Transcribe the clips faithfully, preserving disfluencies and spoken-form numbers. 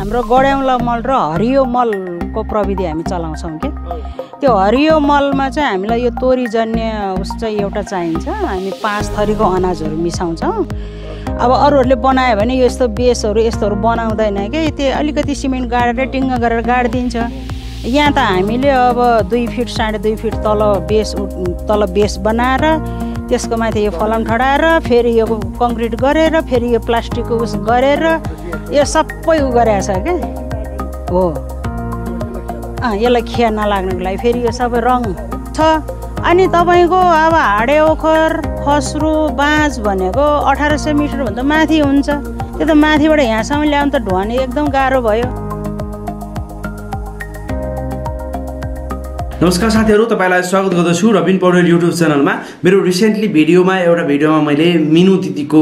हाम्रो गडाउला मल र हरियो मलको प्रविधि हामी चलाउँछौँ कि त्यो हरियो मलमा चाहिँ हामीलाई यो तोरीजन्य उस चाहिँ एउटा चाहिन्छ। हामी पाँच थरीको अनाजहरू मिसाउँछौँ। अब अरूहरूले बनायो भने यस्तो बेसहरू यस्तोहरू बनाउँदैन कि त्यो अलिकति सिमेन्ट गाडेर टिङ्ग गरेर गाडिदिन्छ। यहाँ त हामीले अब दुई फिट साढे दुई फिट तल बेस तल बेस बनाएर त्यसको माथि यो फलाम ठडाएर फेरि यो कङ्क्रिट गरेर फेरि यो प्लास्टिकको उस गरेर यो सबै उ गरेको छ क्या हो। अँ यसलाई खिया नलाग्नुको लागि फेरि यो सबै रङ छ। अनि तपाईँको अब हाडे ओखर खस्रो बाँझ भनेको अठार सय मिटरभन्दा माथि हुन्छ। त्यो त माथिबाट यहाँसम्म ल्याउनु त ढुवानी एकदम गाह्रो भयो। नमस्कार साथीहरु, तपाईलाई स्वागत गर्दछु रबिन पौडेल युट्युब च्यानलमा। मेरो रिसेन्टली भिडियोमा एउटा भिडियोमा मैले मिनु दिदीको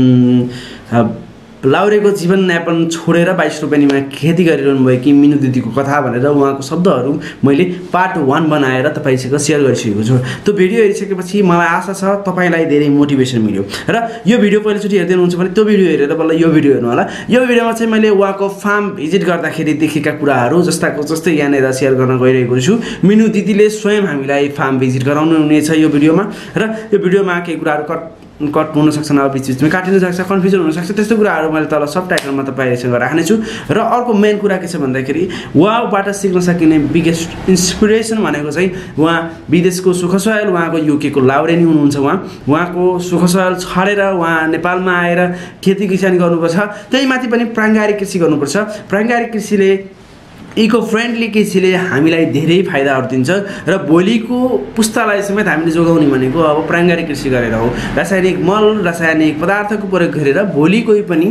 लाउरेको जीवनयापन छोडेर बाइस रुपैयाँमा खेती गरिरहनु भयो कि मिनु दिदीको कथा भनेर उहाँको शब्दहरू मैले पार्ट वन बनाएर तपाईसँग सेयर गरिसकेको छु। त्यो भिडियो हेरिसकेपछि मलाई आशा छ तपाईलाई धेरै मोटिभेसन मिल्यो र यो भिडियो पहिलोचोटि हेर्दै हुनुहुन्छ भने त्यो भिडियो हेरेर बल्ल यो भिडियो हेर्नु होला। यो भिडियोमा चाहिँ मैले उहाँको फार्म भिजिट गर्दाखेरि देखेका कुराहरू जस्ताको जस्तै यहाँनिर सेयर गर्न गइरहेको छु। मिनु दिदीले स्वयं हामीलाई फार्म भिजिट गराउनु हुनेछ यो भिडियोमा र यो भिडियोमा केही कुराहरू कट कट हुन सक्छ, अब बिच बिचमा काटिन सक्छ, कन्फ्युजन हुन सक्छ। त्यस्तो कुराहरू मैले तल सब टाइटलमा तपाईँसँग राख्नेछु। र अर्को मेन कुरा के छ भन्दाखेरि उहाँबाट सिक्न सकिने बिगेस्ट इन्सपिरेसन भनेको चाहिँ उहाँ विदेशको सुखसयल उहाँको युकेको लाउरेनी हुनुहुन्छ। उहाँ उहाँको सुखसयल छाडेर उहाँ नेपालमा आएर खेती किसानी गर्नुपर्छ। त्यही माथि पनि प्राङ्गारिक कृषि गर्नुपर्छ। प्राङ्गारिक कृषिले इको फ्रेन्डली कृषिले हामीलाई धेरै फाइदाहरू दिन्छ र भोलिको पुस्तालाई समेत हामीले जोगाउने भनेको अब प्राङ्गारिक कृषि गरेर हो। रासायनिक मल रासायनिक पदार्थको प्रयोग गरेर भोलि कोही पनि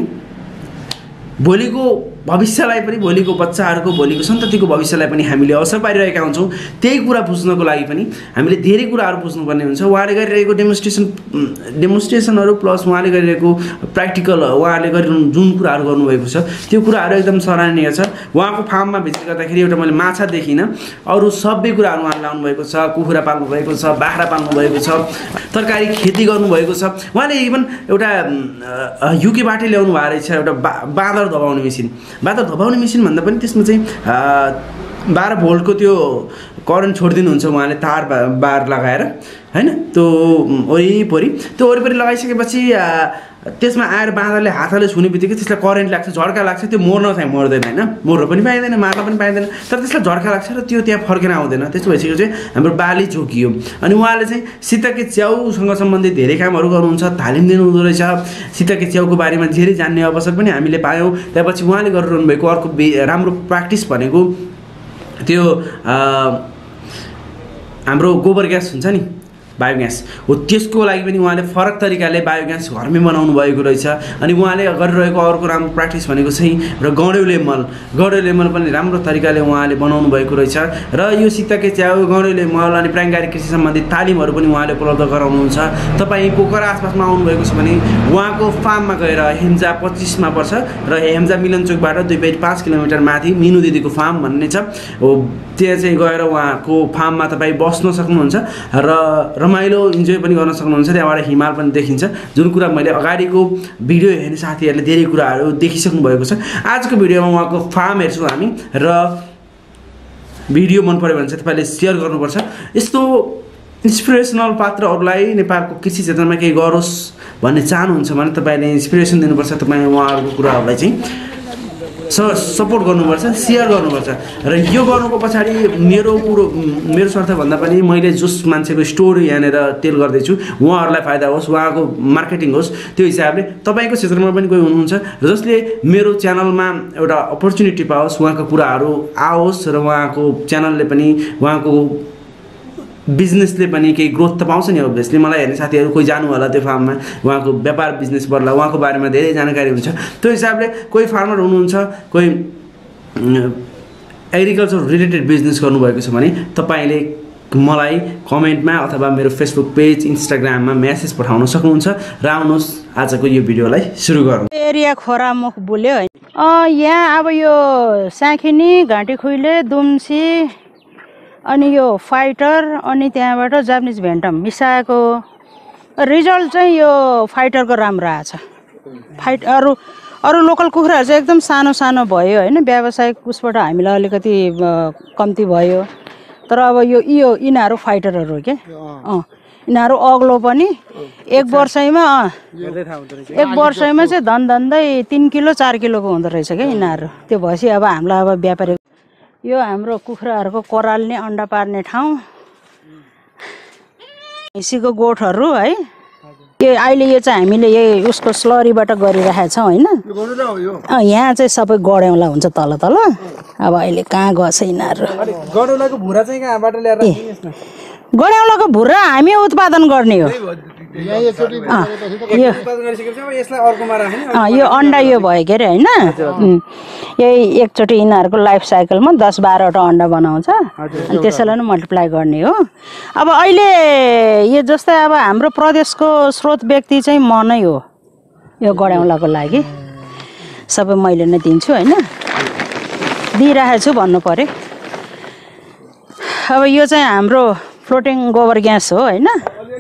भोलिको भविष्यलाई पनि भोलिको बच्चाहरूको भोलिको सन्ततिको भविष्यलाई पनि हामीले अवसर पारिरहेका हुन्छौँ। त्यही कुरा बुझ्नको लागि पनि हामीले धेरै कुराहरू बुझ्नुपर्ने हुन्छ। उहाँले गरिरहेको डेमोन्स्ट्रेसन डेमोन्स्ट्रेसनहरू प्लस उहाँले गरिरहेको प्र्याक्टिकल उहाँले गरिरहनु जुन कुराहरू गर्नुभएको छ त्यो कुराहरू एकदम सराहनीय छ। उहाँको फार्ममा भिजिट गर्दाखेरि एउटा मैले माछा देखिनँ, अरू सबै कुराहरू उहाँले लाउनु भएको छ। कुखुरा पाल्नु भएको छ, बाख्रा पाल्नु भएको छ, तरकारी खेती गर्नुभएको छ। उहाँले इभन एउटा युकेबाटै ल्याउनु भएको रहेछ एउटा बाँदर दबाउने मेसिन। बाँदर धपाउने मेसिन भन्दा पनि त्यसमा चाहिँ बाह्र भोल्टको त्यो करेन्ट छोडिदिनुहुन्छ उहाँले तार बार लगाएर हैन। त्यो वरिपरि त्यो वरिपरि लगाइसकेपछि त्यसमा आएर बाँदरले हातले छुने बित्तिकै त्यसलाई करेन्ट लाग्छ, झड्का लाग्छ। त्यो मर्न चाहिँ मर्दैन हैन, मर्न पनि पाइँदैन, मार्न पनि पाइँदैन, तर त्यसलाई झड्का लाग्छ र त्यो त्यहाँ फर्केर आउँदैन। त्यस्तो भइसक्यो चाहिँ हाम्रो बाली जोगियो। अनि उहाँले चाहिँ सितके च्याउसँग सम्बन्धित धेरै कामहरू गर्नुहुन्छ, तालिम दिनुहुँदो रहेछ। सितके च्याउको बारेमा धेरै जान्ने अवसर पनि हामीले पायौँ। त्यसपछि उहाँले गरिरहनु भएको अर्को राम्रो प्र्याक्टिस भनेको त्यो हाम्रो गोबर ग्यास हुन्छ नि, बायोग्यास हो। त्यसको लागि पनि उहाँले फरक तरिकाले बायोग्यास घरमै बनाउनु भएको रहेछ। अनि उहाँले गरिरहेको अर्को राम्रो प्र्याक्टिस भनेको चाहिँ र गौँडेउले मल गौँडेउले मल पनि राम्रो तरिकाले उहाँले बनाउनु भएको रहेछ। र यो सितके च्याउ गौँडेउले मल अनि प्राङ्गारिक कृषि सम्बन्धित तालिमहरू पनि उहाँले उपलब्ध गराउनुहुन्छ। तपाईँ पोखरा आसपासमा आउनुभएको छ भने उहाँको फार्ममा गएर हेम्जा पच्चिसमा पर्छ र हेम्जा मिलनचोकबाट दुई बाई पाँच किलोमिटर माथि मिनु दिदीको फार्म भन्ने छ हो। त्यहाँ चाहिँ गएर उहाँको फार्ममा तपाईँ बस्न सक्नुहुन्छ र रमाइलो इन्जोय पनि गर्न सक्नुहुन्छ। त्यहाँबाट हिमाल पनि देखिन्छ, जुन कुरा मैले अगाडिको भिडियो हेर्ने साथीहरूले धेरै कुराहरू देखिसक्नु भएको छ। आजको भिडियोमा उहाँको फार्म हेर्छौँ हामी र भिडियो मन पऱ्यो भने चाहिँ तपाईँले सेयर गर्नुपर्छ। यस्तो इन्सपिरेसनल पात्रहरूलाई नेपालको कृषि क्षेत्रमा केही गरोस् भन्ने चाहनुहुन्छ भने तपाईँले इन्सपिरेसन दिनुपर्छ। तपाईँ उहाँहरूको कुराहरूलाई चाहिँ स सपोर्ट गर्नुपर्छ, सेयर गर्नुपर्छ। र यो गर्नुको पछाडि मेरो कुरो मेरो स्वार्थभन्दा पनि मैले जस मान्छेको स्टोरी यहाँनिर टेल गर्दैछु उहाँहरूलाई फाइदा होस्, उहाँको मार्केटिङ होस्, त्यो हिसाबले तपाईँको क्षेत्रमा पनि कोही हुनुहुन्छ र जसले मेरो च्यानलमा एउटा अपर्च्युनिटी पाओस्, उहाँको कुराहरू आओस् र उहाँको च्यानलले पनि उहाँको बिजनेसले पनि केही ग्रोथ त पाउँछ नि। अभियसली मलाई हेर्ने साथीहरू कोही जानु होला त्यो फार्ममा, उहाँको व्यापार बिजनेस बढ्ला, उहाँको बारेमा धेरै जानकारी हुन्छ। त्यो हिसाबले कोही फार्मर हुनुहुन्छ, कोही एग्रिकल्चर रिलेटेड बिजनेस गर्नुभएको छ भने तपाईँले मलाई कमेन्टमा अथवा मेरो फेसबुक पेज इन्स्टाग्राममा मेसेज पठाउन सक्नुहुन्छ। र आउनुहोस् आजको यो भिडियोलाई सुरु गरौँ। एरिया खोरामुख बोल्यो है। यहाँ अब यो साँखिनी, घाँटी खुइले, दुम्सी अनि यो फाइटर अनि त्यहाँबाट जापानिज भेन्टम मिसाएको रिजल्ट चाहिँ यो फाइटरको राम्रो आएछ। फाइट अरू अरू लोकल कुखुराहरू चाहिँ एकदम सानो सानो भयो होइन, व्यावसायिक उसबाट हामीलाई अलिकति कम्ती भयो। तर अब यो यो यिनीहरू फाइटरहरू हो क्या। अँ यिनीहरू अग्लो पनि एक वर्षैमा एक वर्षैमा चाहिँ धन धन्दै तिन किलो चार किलोको हुँदो रहेछ क्या यिनीहरू। त्यो भएपछि अब हामीलाई अब व्यापारी यो हाम्रो कुखुराहरूको कोराल्ने अन्डा पार्ने ठाउँ, हिसीको गोठहरू है। यो अहिले यो चाहिँ हामीले यही उसको स्लरीबाट गरिरहेका छौँ होइन। यहाँ चाहिँ सबै गड्याउला हुन्छ तल तल। अब अहिले कहाँ गएछ यिनीहरू। गडौलाको भुरा चाहिँ कहाँबाट ल्याएर गड्याउलाको भुरा हामी उत्पादन गर्ने हो। यो अन्डा यो भयो के अरे होइन। यही एकचोटि यिनीहरूको लाइफ साइकलमा दस बाह्रवटा अन्डा बनाउँछ अनि त्यसैलाई नै मल्टिप्लाई गर्ने हो। अब अहिले यो जस्तै अब हाम्रो प्रदेशको स्रोत व्यक्ति चाहिँ म नै हो यो गड्याउलाको लागि। सबै मैले नै दिन्छु होइन, दिइरहेको छु भन्नु पर्यो। अब यो चाहिँ हाम्रो फ्लोटिङ गोबर ग्यास हो होइन।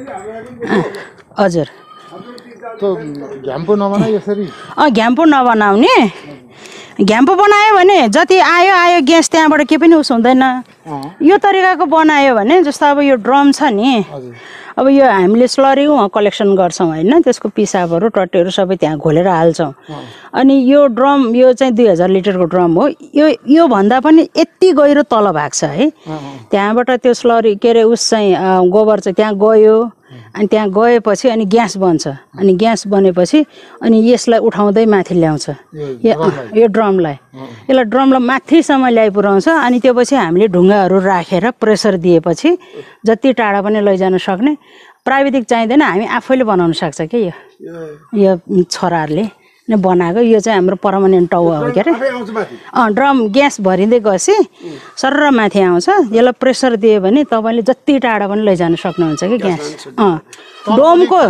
हजुर घ्याम्पो नबनाए यसरी अँ घ्याम्पो नबनाउने। घ्याम्पो बनायो भने जति आयो आयो ग्यास त्यहाँबाट केही पनि उस हुँदैन। यो तरिकाको बनायो भने जस्तो अब यो ड्रम छ नि, अब यो हामीले स्लरी उहाँ कलेक्सन गर्छौँ होइन। त्यसको पिसाबहरू टट्टीहरू सबै त्यहाँ घोलेर हाल्छौँ। अनि यो ड्रम यो चाहिँ दुई हजार लिटरको ड्रम हो। यो योभन्दा पनि यति गहिरो तल भएको छ है। त्यहाँबाट त्यो स्लरी के अरे उस चाहिँ गोबर चाहिँ त्यहाँ गयो अनि त्यहाँ गएपछि अनि ग्यास बन्छ। अनि ग्यास बनेपछि अनि यसलाई उठाउँदै माथि ल्याउँछ यो ड्रमलाई। यसलाई ड्रमलाई माथिसम्म ल्याइ पुऱ्याउँछ। अनि त्यो पछि हामीले ढुङ्गाहरू राखेर प्रेसर दिएपछि जति टाढा पनि लैजान सक्ने। प्राविधिक चाहिँदैन, हामी आफैले बनाउन सक्छ कि यो यो छोराहरूले नै बनाएको। यो चाहिँ हाम्रो पर्मानेन्ट टाउ हो के अरे। अँ ड्रम ग्यास भरिँदै गएपछि सरर माथि आउँछ। यसलाई प्रेसर दियो भने तपाईँले जति टाढा पनि लैजान सक्नुहुन्छ कि ग्यास। अँ डोमको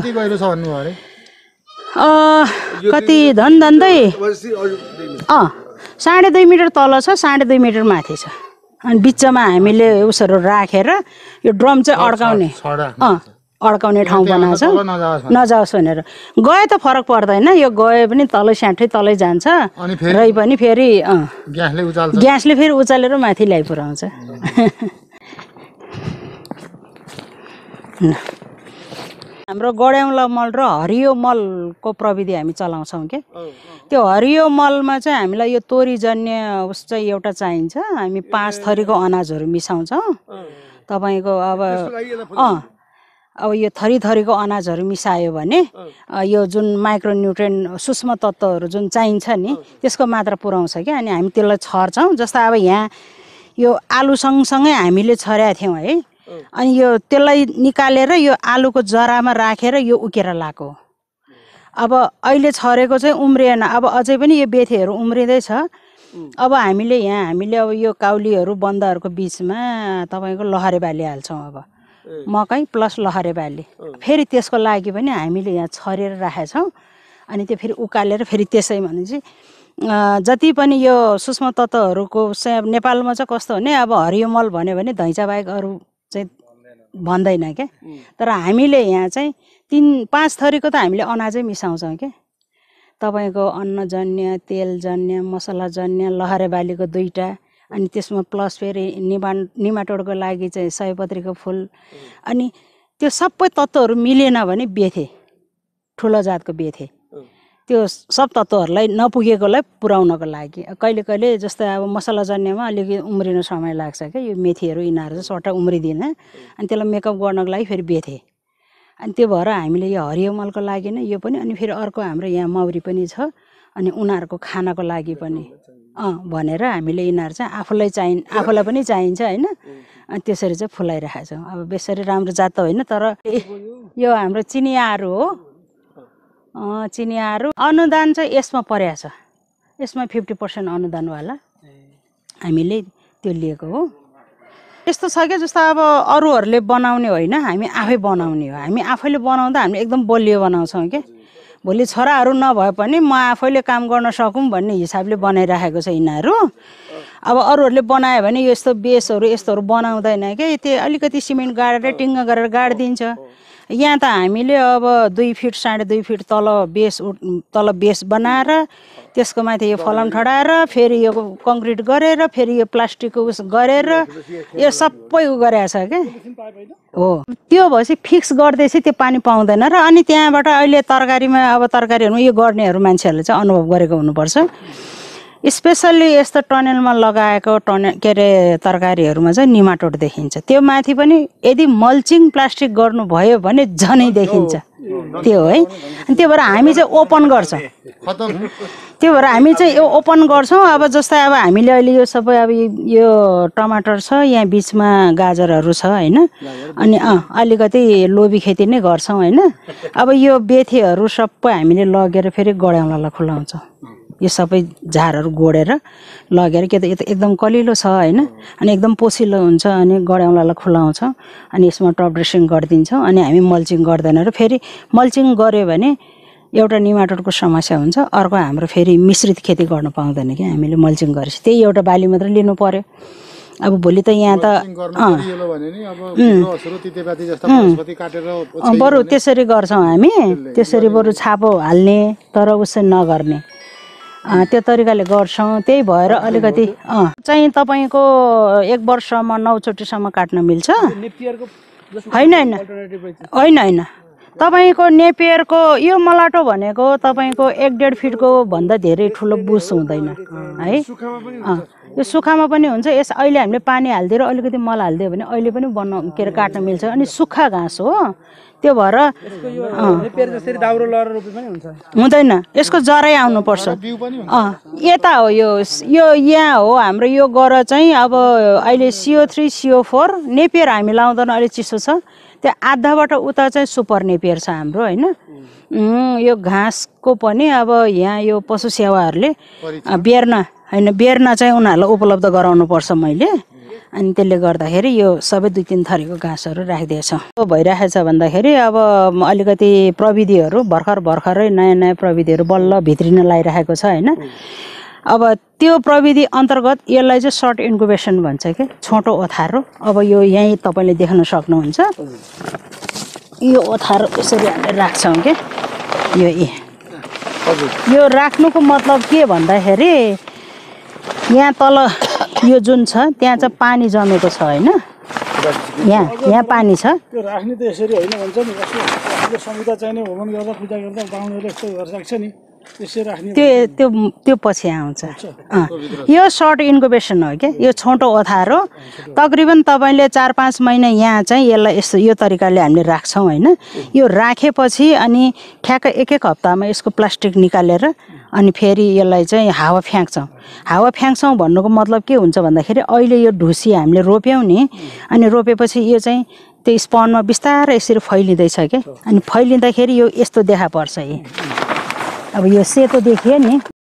कति धन धन्दै अँ साढे दुई मिटर तल छ, साढे दुई मिटर माथि छ। अनि बिचमा हामीले उसहरू राखेर यो ड्रम चाहिँ अड्काउने अँ अड्काउने ठाउँ बनाएको छ नजाओस् भनेर। गए त फरक पर्दैन, यो गए पनि तलै स्याठै तलै जान्छ। रै पनि फेरि अँ ग्यासले फेरि उचालेर माथि ल्याइ पुऱ्याउँछ। हाम्रो गड्याउला मल र हरियो मलको प्रविधि हामी चलाउँछौँ क्या। त्यो हरियो मलमा चाहिँ हामीलाई यो तोरीजन्य उस चाहिँ एउटा चाहिन्छ। हामी पाँच थरीको अनाजहरू मिसाउँछौँ तपाईँको। अब अँ अब यो थरी थरीको अनाजहरू मिसायो भने यो जुन माइक्रोन्युट्रिएन्ट सूक्ष्म तत्त्वहरू जुन चाहिन्छ नि त्यसको मात्रा पुऱ्याउँछ क्या। अनि हामी त्यसलाई छर्छौँ। जस्तो अब यहाँ यो आलु सँगसँगै हामीले छर्याएको थियौँ है। अनि यो त्यसलाई निकालेर यो आलुको जरामा राखेर यो उकेर लगाएको। अब अहिले छरेको चाहिँ उम्रिएन, अब अझै पनि यो बेथेहरू उम्रिँदैछ। अब हामीले यहाँ हामीले अब यो काउलीहरू बन्दाहरूको बिचमा तपाईँको लहरे बाली हाल्छौँ। अब मकै प्लस लहरे बाली फेरि त्यसको लागि पनि हामीले यहाँ छरेर राखेका छौँ। अनि त्यो फेरि उकालेर फेरि त्यसै भनेपछि जति पनि यो सूक्ष्म तत्त्वहरूको चाहिँ नेपालमा चाहिँ कस्तो भने अब हरियो मल भन्यो भने धैँचा बाहेक अरू चाहिँ भन्दैन क्या। तर हामीले यहाँ चाहिँ तिन पाँच थरीको त हामीले अनाजै मिसाउँछौँ क्या। तपाईँको अन्नजन्य, तेलजन्य, मसलाजन्य, लहरे बालीको दुईवटा, अनि त्यसमा प्लस फेरि निमा निमाटोडको लागि चाहिँ सयपत्रीको फुल। अनि त्यो सबै तत्त्वहरू मिलेन भने बेथे, ठुलो जातको बेथे। त्यो सब तत्त्वहरूलाई नपुगेकोलाई पुर्याउनको लागि कहिले कहिले जस्तै अब मसलाजन्यमा अलिकति उम्रिन समय लाग्छ क्या। यो मेथीहरू यिनीहरू चाहिँ सट्ट उम्रिदिन अनि त्यसलाई मेकअप गर्नको लागि फेरि बेथे। अनि त्यो भएर हामीले यो हरियो मलको लागि नै यो पनि। अनि फेरि अर्को हाम्रो यहाँ मौरी पनि छ। अनि उनीहरूको खानको लागि पनि अँ भनेर हामीले यिनीहरू चाहिँ आफूलाई चाहिँ आफूलाई पनि चाहिन्छ होइन। अनि त्यसरी चाहिँ फुलाइरहेको छौँ। अब बेसरी राम्रो जात त होइन, तर यो हाम्रो चिनियाहरू हो। चिनियाहरू अनुदान चाहिँ यसमा परेको छ। यसमा फिफ्टी पर्सेन्ट अनुदानवाला हामीले त्यो लिएको हो। यस्तो छ क्या, जस्तो अब अरूहरूले बनाउने होइन, हामी आफै बनाउने हो। हामी आफैले बनाउँदा हामी एकदम बलियो बनाउँछौँ क्या। भोलि छोराहरू नभए पनि म आफैले काम गर्न सकौँ भन्ने हिसाबले बनाइराखेको छ यिनीहरू। अब अरूहरूले बनायो भने यस्तो बेसहरू यस्तोहरू बनाउँदैन क्या। त्यो अलिकति सिमेन्ट गाडेर टिङ्ग गरेर गाडिदिन्छ। यहाँ त हामीले अब दुई फिट साढे दुई फिट तल बेस तल बेस बनाएर त्यसको माथि यो फलाम ठडाएर फेरि यो कङ्क्रिट गरेर फेरि यो प्लास्टिकको उस गरेर यो सबै उ गरेको छ क्या हो। त्यो भएपछि फिक्स गर्दैछ त्यो पानी पाउँदैन र अनि त्यहाँबाट अहिले तरकारीमा अब तरकारीहरूमा यो गर्नेहरू मान्छेहरूले चाहिँ अनुभव गरेको हुनुपर्छ। स्पेसल्ली यस्तो टनेलमा लगाएको टने के अरे तरकारीहरूमा चाहिँ निमाटोड देखिन्छ। त्यो माथि पनि यदि मल्चिङ प्लास्टिक गर्नुभयो भने झनै देखिन्छ त्यो है। अनि त्यो भएर हामी चाहिँ ओपन गर्छौँ त्यो भएर हामी चाहिँ यो ओपन गर्छौँ। अब जस्तै अब हामीले अहिले यो सबै अब यो टमाटर छ, यहाँ बिचमा गाजरहरू छ होइन, अनि अँ अलिकति लोबी खेती नै गर्छौँ होइन। अब यो बेथीहरू सबै हामीले लगेर फेरि गड्याउलालाई खुलाउँछौँ। यो सबै झारहरू गोडेर लगेर के त यो त एकदम कलिलो छ होइन, अनि एकदम पोसिलो हुन्छ, अनि गड्याउलालाई खुलाउँछौँ, अनि यसमा टप ड्रेसिङ गरिदिन्छौँ। अनि हामी मल्चिङ गर्दैन र फेरि मल्चिङ गऱ्यो भने एउटा निमाटोडको समस्या हुन्छ, अर्को हाम्रो फेरि मिश्रित खेती गर्न पाउँदैन कि हामीले मल्चिङ गरेपछि त्यही एउटा बाली मात्र लिनु पर्यो। अब भोलि त यहाँ त बरु त्यसरी गर्छौँ हामी, त्यसरी बरु छापो हाल्ने तर उसै नगर्ने त्यो तरिकाले गर्छौँ। त्यही भएर अलिकति अँ चाहिँ तपाईँको एक वर्षमा नौचोटिसम्म काट्न मिल्छ। होइन होइन होइन होइन तपाईँको नेपियरको यो मलाटो भनेको तपाईँको एक डेढ फिटको भन्दा धेरै ठुलो बुस हुँदैन है। अँ यो सुक्खामा पनि हुन्छ। यस अहिले हामीले पानी हालिदिएर अलिकति मल हालिदियो भने अहिले पनि बना के अरे काट्न मिल्छ। अनि सुक्खा घाँस हो त्यो भएर हुँदैन, यसको जरै आउनुपर्छ। अँ यता हो यो यो यहाँ हो हाम्रो यो गर चाहिँ अब अहिले CO three CO four Napier हामी लाउँदैन, अहिले चिसो छ। त्यो आधाबाट उता चाहिँ सुपर नेपियर छ हाम्रो होइन। यो घाँसको पनि अब यहाँ यो पशु सेवाहरूले बेर्न होइन बेर्न चाहिँ उनीहरूलाई उपलब्ध गराउनु पर्छ मैले। अनि त्यसले गर्दाखेरि यो सबै दुई तिन थरीको घाँसहरू राखिदिएछौँ। भइरहेको छ भन्दाखेरि अब अलिकति प्रविधिहरू भर्खर भर्खरै नयाँ नयाँ प्रविधिहरू बल्ल भित्रिन लगाइरहेको छ होइन। अब त्यो प्रविधि अन्तर्गत यसलाई चाहिँ सर्ट इन्कुबेसन भन्छ क्या, छोटो ओथारो। अब यो यहीँ तपाईँले देख्न सक्नुहुन्छ यो ओथारो यसरी हामीले राख्छौँ क्या यो ए यो राख्नुको मतलब के भन्दाखेरि यहाँ तल यो जुन छ त्यहाँ चाहिँ पानी जमेको छ होइन, यहाँ यहाँ पानी छ। त्यो राख्ने त यसरी होइन भन्छ नि, यसो संहिता चाहिने होमन गर्दा पूजा गर्दा बाहुनहरूले यस्तो घर राख्छ नि, त्यसरी राख्ने त्यो त्यो त्यो पछि आउँछ। अँ यो सर्ट इन्कुबेसन हो क्या, यो छोटो ओथारो। तकरिबन तपाईँले चार पाँच महिना यहाँ चाहिँ यसलाई यस्तो यो तरिकाले हामीले राख्छौँ होइन। यो राखेपछि अनि ठ्याक्क एक एक हप्तामा यसको प्लास्टिक निकालेर अनि फेरि यसलाई चाहिँ हावा फ्याँक्छौँ। हावा फ्याँक्छौँ भन्नुको मतलब के हुन्छ भन्दाखेरि अहिले यो ढुसी हामीले रोप्यौँ नि, अनि रोपेपछि यो चाहिँ त्यो स्पनमा बिस्तारै यसरी फैलिँदैछ क्या। अनि फैलिँदाखेरि यो यस्तो देखा पर्छ। यी अब यो सेतो देखियो नि,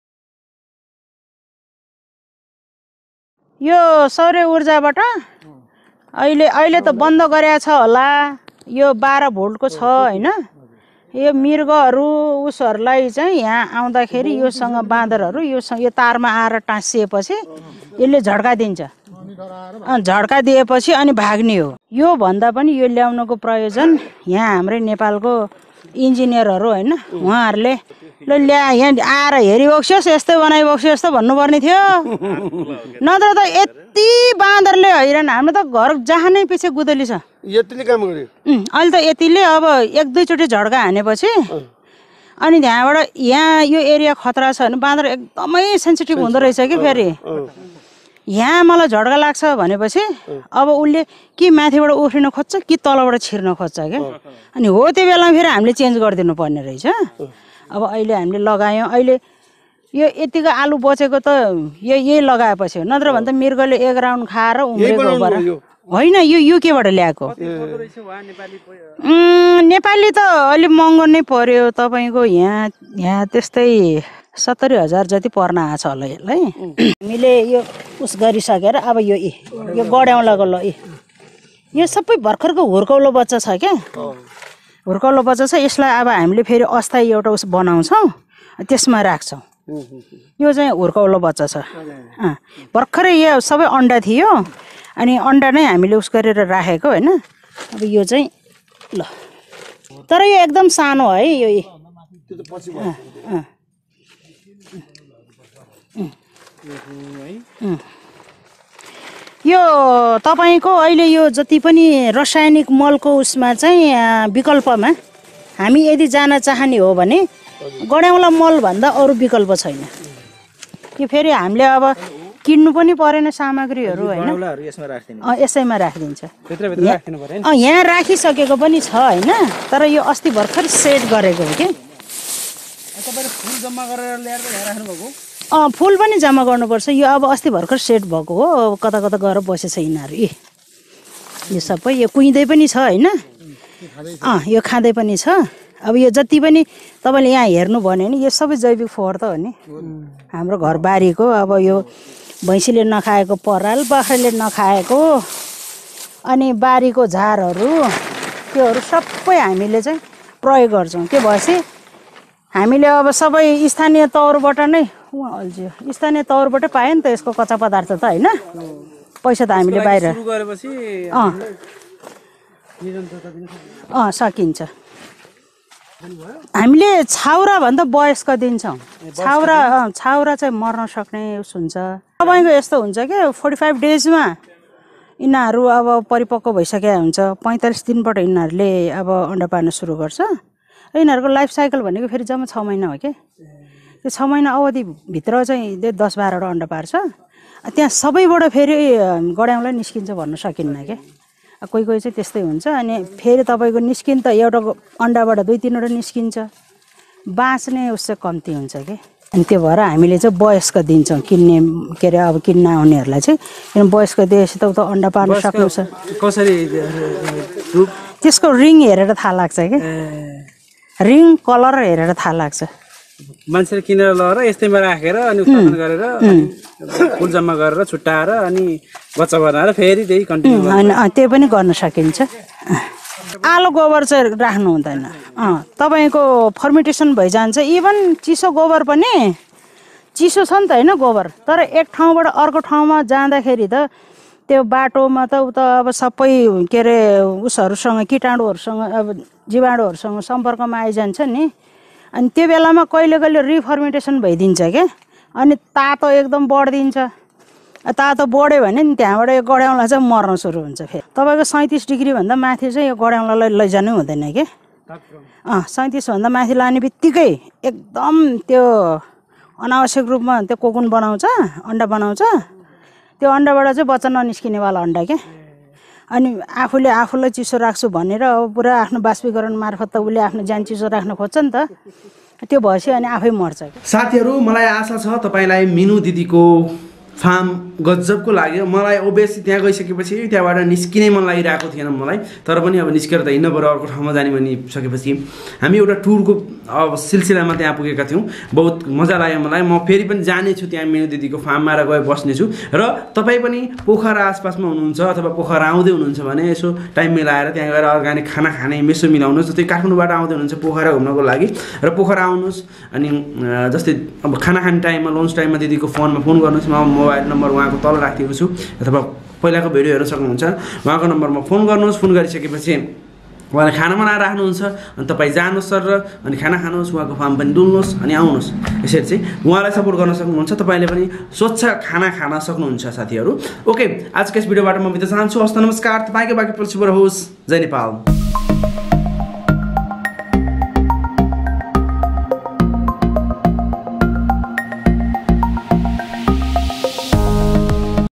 यो सौर्य ऊर्जाबाट अहिले अहिले त बन्द गरेको छ होला, यो बाह्र भोल्टको छ होइन। यो मृगहरू उसहरूलाई चाहिँ यहाँ आउँदाखेरि योसँग बाँदरहरू योसँग यो तारमा आएर टाँसिएपछि यसले झड्का दिन्छ। झड्का दिएपछि अनि भाग्ने हो। यो भन्दा पनि यो ल्याउनुको प्रयोजन यहाँ हाम्रै नेपालको इन्जिनियरहरू होइन, उहाँहरूले ल ल्या यहाँ आएर हेरिबक्सियोस् यस्तै बनाइबक्सियोस् त भन्नुपर्ने थियो, नत्र त यति बाँदरले हैरान। हाम्रो त घर जहाँ नै पछि गुदली छ, यतिले काम गर्यो। अहिले त यतिले अब एक दुईचोटि झड्का हानेपछि अनि त्यहाँबाट यहाँ यो एरिया खतरा छ भने बाँदर एकदमै सेन्सिटिभ हुँदो रहेछ कि फेरि यहाँ मलाई झड्का लाग्छ भनेपछि अब उसले कि माथिबाट उफ्रिन खोज्छ कि तलबाट छिर्न खोज्छ क्या। अनि हो त्यो बेलामा फेरि हामीले चेन्ज गरिदिनु पर्ने रहेछ। अब अहिले हामीले लगायौँ, अहिले यो यतिको आलु बचेको त यो यही लगाएपछि हो, नत्र भने त मृगले एक राउन्ड खाएर उम्रेको भएर होइन। यो युकेबाट ल्याएको नेपाली त अलिक महँगो नै पर्यो तपाईँको। यहाँ यहाँ त्यस्तै सत्तरी हजार जति पर्न आएको छ होला यसलाई। हामीले यो उस गरिसकेर अब यो ए यो गड्याउलाको ल ए यो सबै भर्खरको हुर्कौलो बच्चा छ क्या, हुर्कौलो बच्चा छ। यसलाई अब हामीले फेरि अस्थायी एउटा उस बनाउँछौँ, त्यसमा राख्छौँ। यो चाहिँ हुर्कौलो बच्चा छ। अँ भर्खरै यो सबै अन्डा थियो, अनि अन्डा नै हामीले उस गरेर राखेको होइन। अब यो चाहिँ ल तर यो एकदम सानो है यो त्यो त पछि भयो अँ, अँ। यो तपाईँको अहिले यो जति पनि रासायनिक मलको उसमा चाहिँ अँ, विकल्पमा हामी यदि जान चाहने हो भने गड्याउला मलभन्दा अरू विकल्प छैन। यो फेरि हामीले अब किन्नु पनि परेन सामग्रीहरू होइन, अँ यसैमा राखिदिन्छ। अँ यहाँ राखिसकेको पनि छ होइन, तर यो अस्ति भर्खर सेट गरेको हो कि। तपाईँले फुल जम्मा गरेर ल्याएर यहाँ राख्नुभएको? अँ फुल पनि जम्मा गर्नुपर्छ। यो अब अस्ति भर्खर सेट भएको हो, कता कता गएर बसेछ यिनीहरू। ए यो सबै यो कुहिँदै पनि छ होइन, अँ यो खाँदै पनि छ। अब यो जति पनि तपाईँले यहाँ हेर्नुभयो भने यो सबै जैविक फोहोर त हो नि, हाम्रो घरबारीको। अब यो भैँसीले नखाएको पराल, बाख्राले नखाएको, अनि बारीको झारहरू, त्योहरू सबै हामीले चाहिँ प्रयोग गर्छौँ। त्यो भएपछि हामीले अब सबै स्थानीय तौरबाट नै उहाँ अल्झियो स्थानीय तौरबाटै पायो नि त यसको कच्चा पदार्थ त होइन, पैसा त हामीले बाहिर अँ अँ सकिन्छ। हामीले छाउरा भन्दा वयस्क दिन्छौँ। छाउरा अँ छाउरा चाहिँ मर्न सक्ने उस हुन्छ। तपाईँको यस्तो हुन्छ कि फोर्टी फाइभ डेजमा यिनीहरू अब परिपक्व भइसकेको हुन्छ। पैँतालिस दिनबाट यिनीहरूले अब अन्डा पार्न सुरु गर्छ। यिनीहरूको लाइफ साइकल भनेको फेरि जम्मा छ महिना हो कि। त्यो छ महिना अवधिभित्र चाहिँ दस बाह्रवटा अन्डा पार्छ। त्यहाँ सबैबाट फेरि गड्याउलाई निस्किन्छ भन्न सकिन्न क्या। कोही कोही चाहिँ त्यस्तै हुन्छ। अनि फेरि तपाईँको निस्किन त एउटा अन्डाबाट दुई तिनवटा निस्किन्छ, बाँच्ने उस चाहिँ कम्ती हुन्छ कि। अनि त्यो भएर हामीले चाहिँ वयस्क दिन्छौँ किन्ने के अरे अब किन्न आउनेहरूलाई चाहिँ। किन वयस्क दिएपछि त उता अन्डा पार्न सक्नुहुन्छ। कसरी त्यसको रिङ हेरेर थाहा लाग्छ कि, रिङ कलर हेरेर थाहा लाग्छ। मान्छेले किनेर लगेर यस्तैमा राखेर अनि उत्पादन गरेर फुल जम्मा गरेर छुट्टाएर अनि बच्चा बनाएर फेरि त्यही कन्टिन्यू होइन त्यो पनि गर्न सकिन्छ। आलो गोबर चाहिँ राख्नु हुँदैन। अँ तपाईँको फर्मेन्टेसन भइजान्छ। इभन चिसो गोबर पनि चिसो छ नि त होइन गोबर, तर एक ठाउँबाट अर्को ठाउँमा जाँदाखेरि त त्यो बाटोमा त उता अब सबै के अरे उसहरूसँग किटाणुहरूसँग अब जीवाणुहरूसँग सम्पर्कमा आइजान्छ नि। अनि त्यो बेलामा कहिले कहिले रिफर्मेन्टेसन भइदिन्छ क्या। अनि तातो एकदम बढिदिन्छ। तातो बढ्यो भने नि त्यहाँबाट यो गड्याउला चाहिँ मर्न सुरु हुन्छ। फेरि तपाईँको सैँतिस डिग्रीभन्दा माथि चाहिँ यो गड्याउलालाई लैजानै हुँदैन कि। अँ सैँतिसभन्दा माथि लाने बित्तिकै एकदम त्यो अनावश्यक रूपमा त्यो कोकुन बनाउँछ, अन्डा बनाउँछ। त्यो अन्डाबाट चाहिँ बच्चा ननिस्किनेवाला अन्डा क्या। अनि आफूले आफूलाई चिसो राख्छु भनेर अब पुरा आफ्नो बाष्पीकरण मार्फत त उसले आफ्नो ज्यान चिसो राख्न खोज्छ नि त। त्यो भएपछि अनि आफै मर्छ। साथीहरू मलाई आशा छ तपाईँलाई मिनु दिदीको फार्म गजबको लाग्यो। मलाई ओभियसली त्यहाँ गइसकेपछि त्यहाँबाट निस्किनै मन लागिरहेको थिएन मलाई, तर पनि अब निस्केर त हिँड्नु पऱ्यो अर्को ठाउँमा जाने भनिसकेपछि हामी एउटा टुरको अब सिलसिलामा त्यहाँ पुगेका थियौँ। बहुत मजा लाग्यो मलाई। म फेरि पनि जानेछु त्यहाँ मिनु दिदीको फार्ममा र गएर बस्नेछु। र तपाईँ पनि पोखरा आसपासमा हुनुहुन्छ अथवा पोखरा आउँदै हुनुहुन्छ भने यसो टाइम मिलाएर त्यहाँ गएर अर्ग्यानिक खाना खाने मेसो मिलाउनुहोस्। जस्तै काठमाडौँबाट आउँदै हुनुहुन्छ पोखरा घुम्नको लागि र पोखरा आउनुहोस्। अनि जस्तै अब खाना खाने टाइममा लन्च टाइममा दिदीको फोनमा फोन गर्नुहोस्। म मोबाइल नम्बर उहाँको तल राखिदिएको छु, अथवा पहिलाको भिडियो हेर्न सक्नुहुन्छ। उहाँको नम्बरमा फोन गर्नुहोस्। फोन गरिसकेपछि उहाँले खाना बनाएर राख्नुहुन्छ। अनि तपाईँ जानुहोस् सर र अनि खाना खानुहोस्, उहाँको फार्म पनि डुल्नुहोस् अनि आउनुहोस्। यसरी चाहिँ उहाँलाई सपोर्ट गर्न सक्नुहुन्छ। तपाईँले पनि स्वच्छ खाना खान सक्नुहुन्छ साथीहरू। ओके आजको यस भिडियोबाट म बिदा चाहन्छु। हस्त नमस्कार। तपाईँको बाँकी पल्सिबर होस्। जय नेपाल।